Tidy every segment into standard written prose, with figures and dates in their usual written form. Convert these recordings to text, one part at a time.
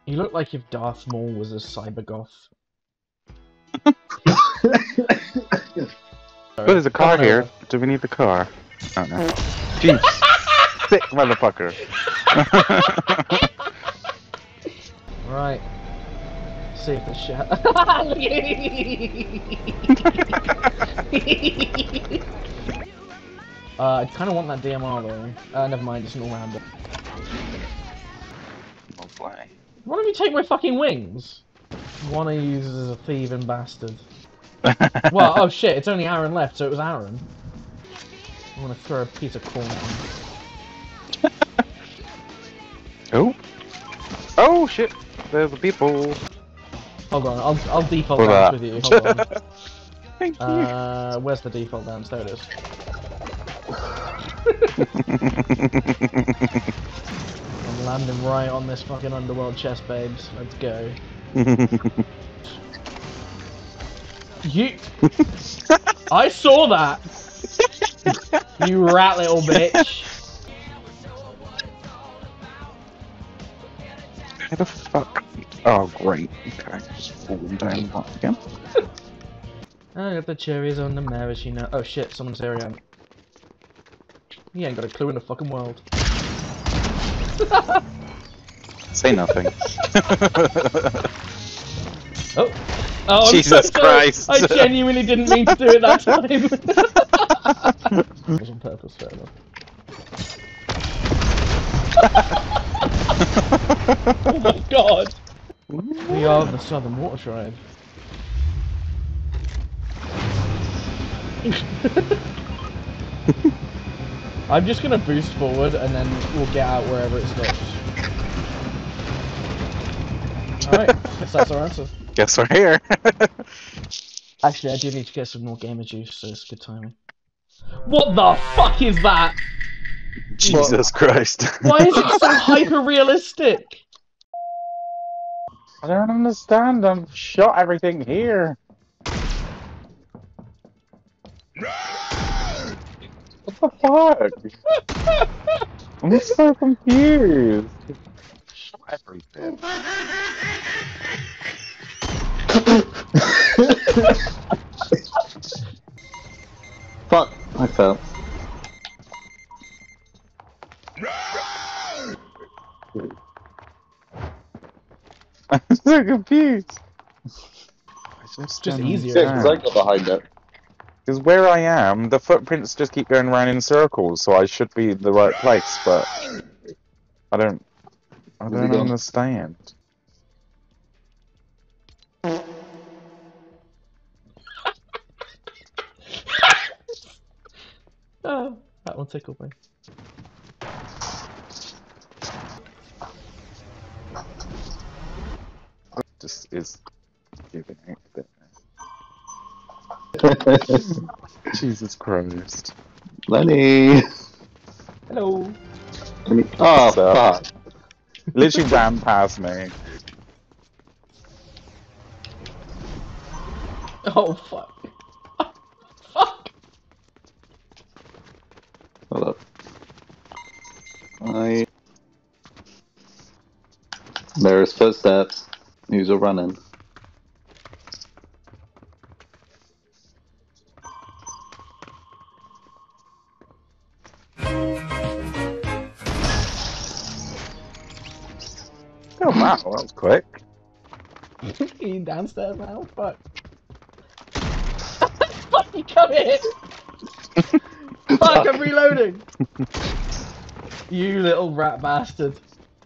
You look like if Darth Maul was a cybergoth. Oh, there's a car here. Do we need the car? Oh no. Jeez. Sick motherfucker. Right. See if the shit. I kind of want that DMR though. Never mind, it's an all-rounder. No play. Why don't you take my fucking wings? One I use as a thieving bastard. Well, oh shit, it's only Aaron left, so it was Aaron. I want to throw a piece of corn at him. Oh. Oh shit. There's the people. Hold on, I'll default dance with you. Hold on. Thank you. Where's the default dance? There it is. I'm landing right on this fucking underworld chest, babes. Let's go. You. I saw that. You rat little bitch. How the fuck? Oh great. Okay. Just falling down once again. I got the cherries on the maraschino. Oh shit, someone's area. He ain't got a clue in the fucking world. Say nothing. Oh. Oh, Jesus Christ! I genuinely didn't mean to do it that time. It was on purpose, fair enough. Oh my god! We are the Southern Water Tribe. I'm just gonna boost forward and then we'll get out wherever it stops. Alright, guess that's our answer. Guess we're here. Actually, I do need to get some more gamer juice, so it's good timing. What the fuck is that? Jesus Christ. Why is it so hyper-realistic? I don't understand. I've shot everything here. What the fuck? I'm so confused. Shot everything. Fuck! I fell. I'm so confused. It's just easier. Yeah, because I got behind it. Because where I am, the footprints just keep going around in circles, so I should be in the right place, but I don't understand. Oh, that one tickled me. Just is giving out a bit. Jesus Christ. Lenny! Hello. Oh, fuck. Literally ran past me. Oh, fuck. Fuck! Hold up. There's footsteps. Who's a running? Oh wow, that was quick. You downstairs now? Fuck. Fuck, you come in! Fuck, I'm reloading! You little rat bastard.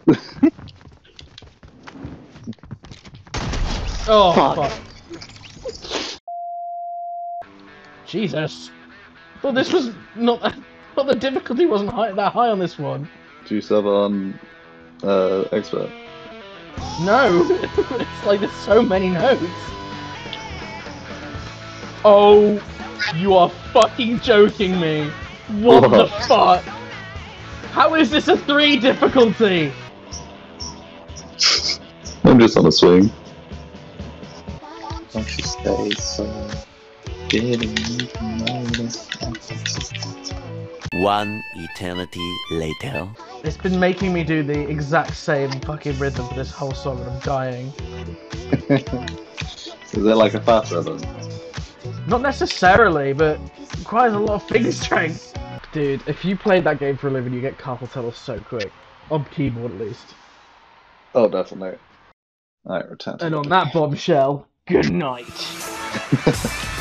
Oh, fuck. Jesus. I thought this was not that... I thought the difficulty wasn't that high on this one. Do you sub on expert? No! It's like there's so many notes. Oh, you are fucking joking me. What the fuck? How is this a 3 difficulty? I'm just on a swing. Don't you stay so getting notice. One eternity later. It's been making me do the exact same fucking rhythm for this whole song and I'm dying. Is it like a fast rhythm? Not necessarily, but it requires a lot of finger strength. Dude, if you played that game for a living, you get carpal tunnel so quick. On keyboard, at least. Oh, definitely. Alright, return to And on logic. that bombshell, good night.